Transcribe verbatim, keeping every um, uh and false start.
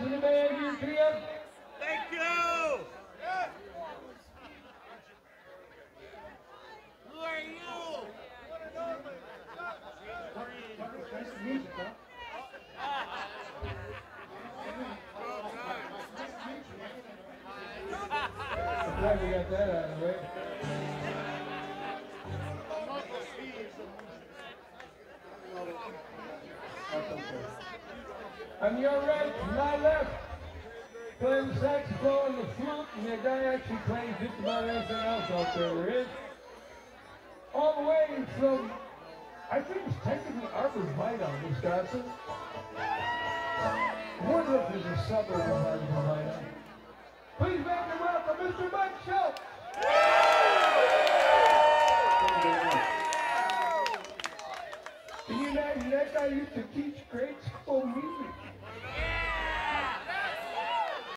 in the band here today. Thank you! Who are you? Nice music, huh? I'm glad we got that out of the way. That's okay. On your right, my left, playing the saxophone and the flute, and the guy actually plays just about everything else out there there is. All the way from, I think it's technically Arbor Minor, Wisconsin. Woodruff is a suburb of Arbor Minor. Please make and welcome Mister Mike Schultz. Can you imagine that guy used to teach grade school music?